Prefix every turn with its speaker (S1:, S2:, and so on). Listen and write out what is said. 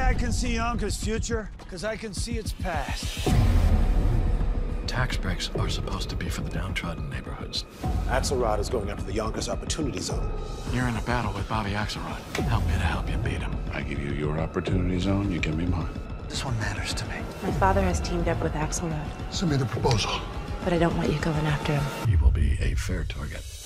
S1: I can see Yonkers' future? Because I can see its past.
S2: Tax breaks are supposed to be for the downtrodden neighborhoods.
S3: Axelrod is going after the Yonkers Opportunity Zone.
S4: You're in a battle with Bobby Axelrod. Help me to help you beat him.
S5: I give you your opportunity zone, you give me mine.
S2: This one matters to me.
S6: My father has teamed up with Axelrod,
S7: Send me the proposal.
S6: but I don't want you going after him.
S2: You will be a fair target.